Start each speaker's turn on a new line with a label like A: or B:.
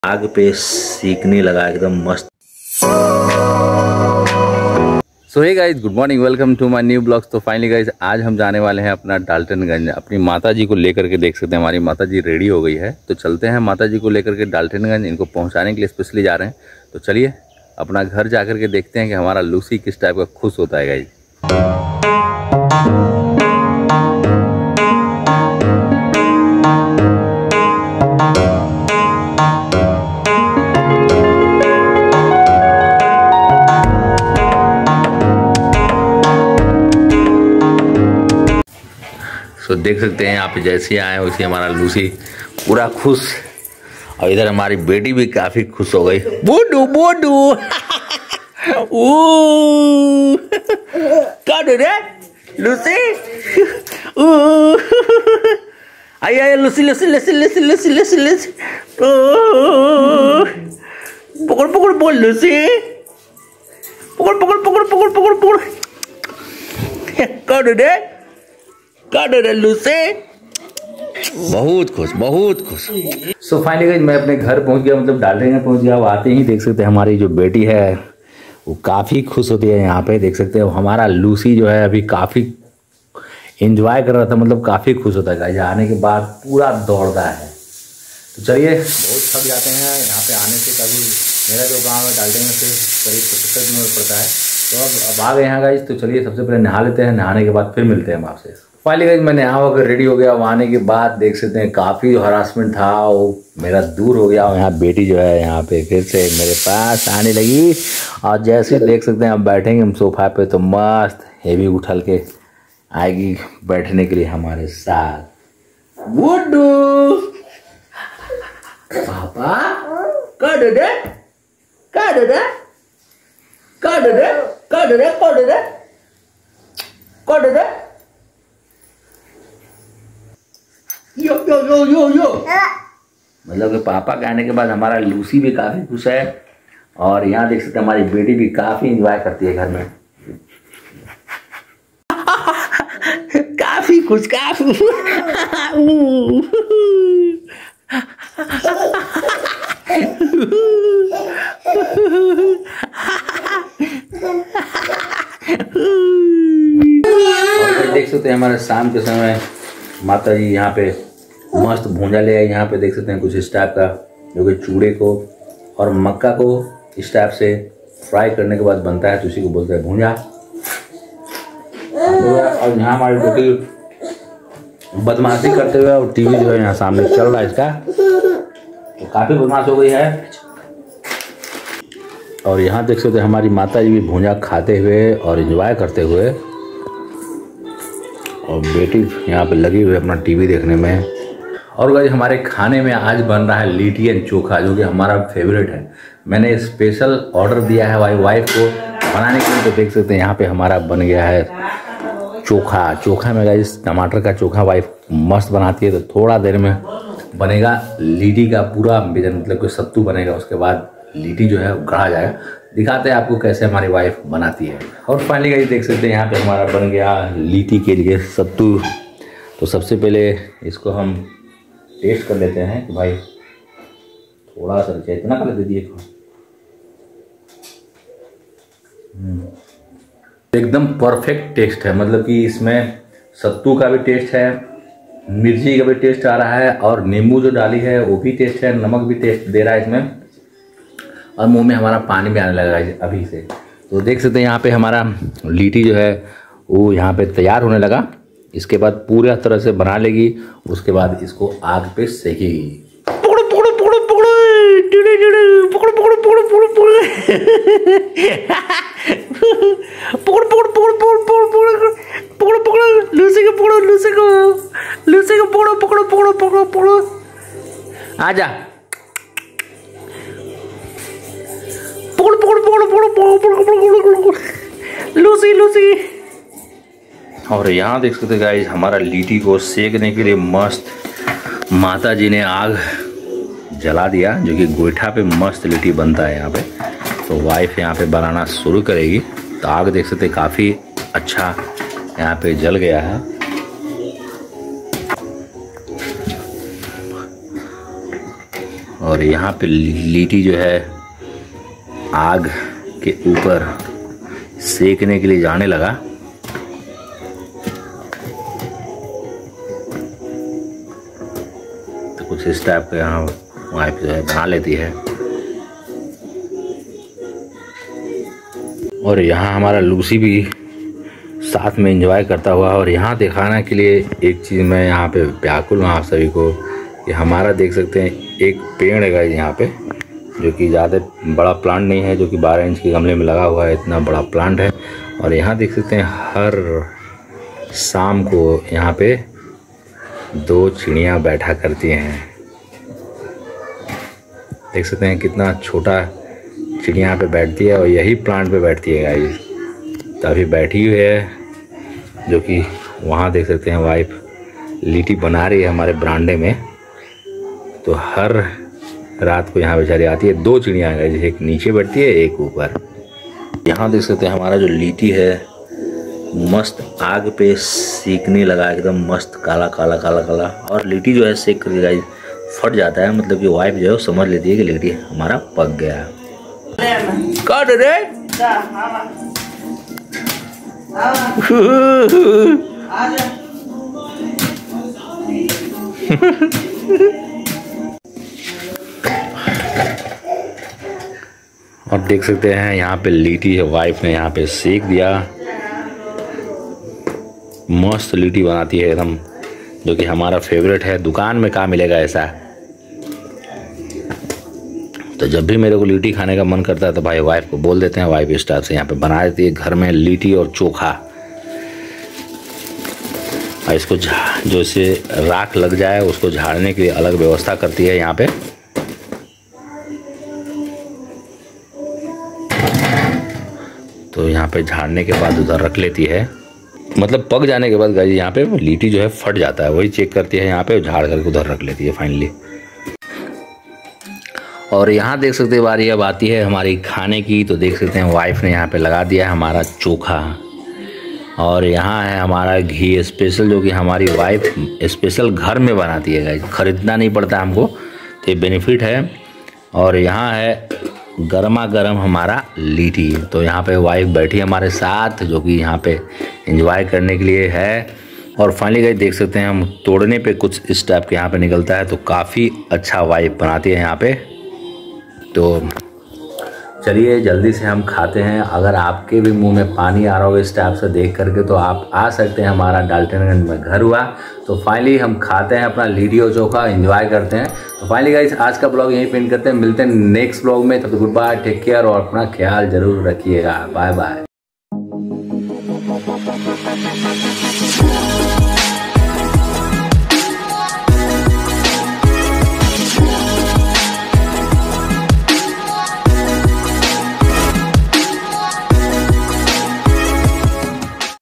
A: आग पे सीखने लगा एकदम मस्त। So hey guys, good morning, welcome to my new blogs. तो फाइनली गाइस, आज हम जाने वाले हैं अपना डाल्टनगंज अपनी माता जी को लेकर के। देख सकते हैं हमारी माता जी रेडी हो गई है, तो चलते हैं माता जी को लेकर के डाल्टनगंज। इनको पहुंचाने के लिए स्पेशली जा रहे हैं, तो चलिए अपना घर जा कर के देखते हैं कि हमारा लूसी किस टाइप का खुश होता है गाइस। तो देख सकते हैं यहाँ पे जैसे आए वैसे हमारा लूसी पूरा खुश, और इधर हमारी बेटी भी काफी खुश हो गई। बोडू बोडू क्या डर रे Lucy? I I Lucy Lucy Lucy Lucy Lucy Lucy Lucy पकड़ पकड़ बोल लूसी, पकड़ पकड़ पकड़ पकड़ पकड़ पकड़ क्या डर रे? लूसी बहुत खुश, बहुत खुश। सो फाइनली मैं अपने घर पहुंच गया, मतलब डाल्टनगंज पहुंच गया। वो आते ही देख सकते हैं हमारी जो बेटी है वो काफ़ी खुश होती है। यहाँ पे देख सकते हैं हमारा लूसी जो है अभी काफ़ी एंजॉय कर रहा था, मतलब काफ़ी खुश होता है। यहाँ आने के बाद पूरा दौड़ता है। तो चलिए, बहुत थक जाते हैं यहाँ पे आने से। कभी मेरा जो गाँव है डाल्टनगंज से करीब 75 किलोमीटर पड़ता है, तो अब आ गए यहाँ गाइस। तो चलिए सबसे पहले नहा लेते हैं, नहाने के बाद फिर मिलते हैं हम आपसे। फाइनली गाइस मैं नहा होकर रेडी हो गया। वहाँ आने के बाद देख सकते हैं काफ़ी हरासमेंट था वो मेरा दूर हो गया। और यहाँ बेटी जो है यहाँ पे फिर से मेरे पास आने लगी, और जैसे देख सकते हैं हम बैठेंगे हम सोफा पे, तो मस्त हेवी उछल के आएगी बैठने के लिए हमारे साथ। गुड्डू पापा कर दे कर दे कर दे कर दे कर दे कर दे यो यो यो यो यो। मतलब कि पापा के आने के बाद हमारा लूसी भी काफी खुश है, और यहाँ देख सकते हैं हमारी बेटी भी काफी एंजॉय करती है घर में। काफी खुश, काफी और देख सकते हैं हमारे शाम के समय माता जी यहाँ पे मस्त भूंजा ले आए। यहाँ पे देख सकते हैं कुछ इस टाइप का, जो कि चूड़े को और मक्का को इस टाइप से फ्राई करने के बाद बनता है, तो उसी को बोलते हैं भूंजा। और यहाँ हमारी बेटी बदमाशी करते हुए, और टीवी जो है यहाँ सामने चल रहा है इसका, तो काफ़ी बदमाश हो गई है। और यहाँ देख सकते हैं हमारी माता जी भी भूंजा खाते हुए और एंजॉय करते हुए, और बेटी यहाँ पे लगी हुई है अपना टीवी देखने में। और गाइस हमारे खाने में आज बन रहा है लिट्टी एंड चोखा, जो कि हमारा फेवरेट है। मैंने स्पेशल ऑर्डर दिया है वाइफ को बनाने के लिए। तो देख सकते हैं यहाँ पे हमारा बन गया है चोखा। चोखा में गाइस टमाटर का चोखा वाइफ मस्त बनाती है, तो थोड़ा देर में बनेगा लिट्टी का पूरा व्यंजन, मतलब कि सत्तू बनेगा। उसके बाद लिट्टी जो है गढ़ा जाएगा। दिखाते हैं आपको कैसे हमारी वाइफ बनाती है। और फाइनली गाइस देख सकते हैं यहाँ पे हमारा बन गया लिट्टी के लिए सत्तू। तो सबसे पहले इसको हम टेस्ट कर लेते हैं कि भाई थोड़ा सा इतना कर दे दिए। एकदम परफेक्ट टेस्ट है, मतलब कि इसमें सत्तू का भी टेस्ट है, मिर्ची का भी टेस्ट आ रहा है, और नींबू जो डाली है वो भी टेस्ट है, नमक भी टेस्ट दे रहा है इसमें, और मुंह में हमारा पानी भी आने लगा है अभी से। तो देख सकते हैं यहाँ पे हमारा लिट्टी जो है वो यहाँ पे तैयार होने लगा। इसके बाद पूरा तरह से बना लेगी, उसके बाद इसको आग पे सेकेगी। आजा लूसी लूसी। और यहाँ देख सकते हैं गाइस हमारा लिट्टी को सेकने के लिए मस्त माता जी ने आग जला दिया, जो कि गोईठा पे मस्त लिट्टी बनता है यहाँ पे। तो वाइफ यहाँ पे बनाना शुरू करेगी। तो आग देख सकते हैं काफ़ी अच्छा यहाँ पे जल गया है। और यहाँ पे लीटी जो है आग के ऊपर सेकने के लिए जाने लगा। तो कुछ इस टाइप का यहाँ वाइफ जो है बना लेती है। और यहाँ हमारा लूसी भी साथ में एंजॉय करता हुआ। और यहाँ दिखाने के लिए एक चीज़ मैं यहाँ पे व्याकुल हूँ आप सभी को, कि हमारा देख सकते हैं एक पेड़ है यहाँ पे, जो कि ज़्यादा बड़ा प्लांट नहीं है, जो कि 12 इंच के गमले में लगा हुआ है, इतना बड़ा प्लांट है। और यहाँ देख सकते हैं हर शाम को यहाँ पे 2 चिड़ियाँ बैठा करती हैं। देख सकते हैं कितना छोटा चिड़िया यहाँ पे बैठती है और यही प्लांट पे बैठती है गाइस। तो अभी बैठी हुई है, जो कि वहाँ देख सकते हैं वाइफ लीटी बना रही है हमारे बरामदे में। तो हर रात को यहाँ बेचारी आती है। 2 चिड़िया है, एक नीचे बैठती है एक ऊपर। यहाँ देख सकते हैं हमारा जो लीटी है मस्त आग पे सेकने लगा, एकदम मस्त काला काला काला काला। और लीटी जो है सेक कर गाइस फट जाता है, मतलब कि वाइफ जो है समझ लेती है कि लीटी हमारा पक गया। काट रे और देख सकते हैं यहाँ पे लीटी है, वाइफ ने यहाँ पे सेक दिया। मस्त लीटी बनाती है एकदम, जो कि हमारा फेवरेट है। दुकान में कहाँ मिलेगा ऐसा। तो जब भी मेरे को लीटी खाने का मन करता है तो भाई वाइफ को बोल देते हैं, वाइफ इस टाइप से यहाँ पे बना देती है घर में लीटी और चोखा। और इसको जो इसे राख लग जाए उसको झाड़ने के लिए अलग व्यवस्था करती है यहाँ पे। तो यहाँ पे झाड़ने के बाद उधर रख लेती है, मतलब पक जाने के बाद गाइस यहाँ पे लीटी जो है फट जाता है, वही चेक करती है यहाँ पे, झाड़ करके उधर रख लेती है फाइनली। और यहाँ देख सकते हैं बारी अब आती है हमारी खाने की। तो देख सकते हैं वाइफ ने यहाँ पे लगा दिया है हमारा चोखा। और यहाँ है हमारा घी स्पेशल, जो कि हमारी वाइफ स्पेशल घर में बनाती है गाइस, खरीदना नहीं पड़ता हमको, तो ये बेनिफिट है। और यहाँ है गर्मा गर्म हमारा लीटी। तो यहाँ पे वाइफ बैठी हमारे साथ, जो कि यहाँ पे एंजॉय करने के लिए है। और फाइनली गाइस देख सकते हैं हम तोड़ने पे कुछ इस टाइप के यहाँ पे निकलता है। तो काफ़ी अच्छा वाइफ बनाती है यहाँ पे। तो चलिए जल्दी से हम खाते हैं। अगर आपके भी मुंह में पानी आ रहा हो इस टाइप से देख करके, तो आप आ सकते हैं, हमारा डाल्टनगंज में घर हुआ। तो फाइनली हम खाते हैं अपना लीटी और चोखा, एंजॉय करते हैं। तो फाइनली गाइस आज का ब्लॉग यहीं पे एंड करते हैं, मिलते हैं नेक्स्ट ब्लॉग में। तब तो गुड बाय, टेक केयर और अपना ख्याल जरूर रखिएगा। Bye bye.